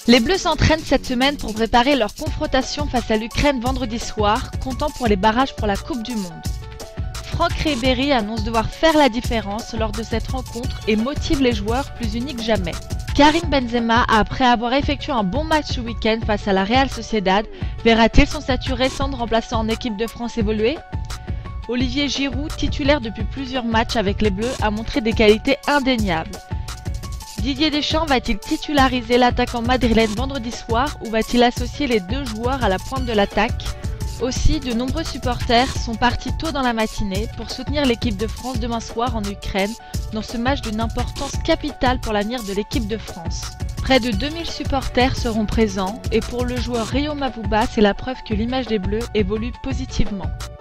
Les Bleus s'entraînent cette semaine pour préparer leur confrontation face à l'Ukraine vendredi soir, comptant pour les barrages pour la Coupe du Monde. Franck Ribéry annonce devoir faire la différence lors de cette rencontre et motive les joueurs plus unis que jamais. Karim Benzema, après avoir effectué un bon match ce week-end face à la Real Sociedad, verra-t-il son statut récent de remplaçant en équipe de France évoluer? Olivier Giroud, titulaire depuis plusieurs matchs avec les Bleus, a montré des qualités indéniables. Didier Deschamps va-t-il titulariser l'attaquant madrilène vendredi soir ou va-t-il associer les deux joueurs à la pointe de l'attaque? Aussi, de nombreux supporters sont partis tôt dans la matinée pour soutenir l'équipe de France demain soir en Ukraine dans ce match d'une importance capitale pour l'avenir de l'équipe de France. Près de 2000 supporters seront présents et pour le joueur Rio Mavuba, c'est la preuve que l'image des Bleus évolue positivement.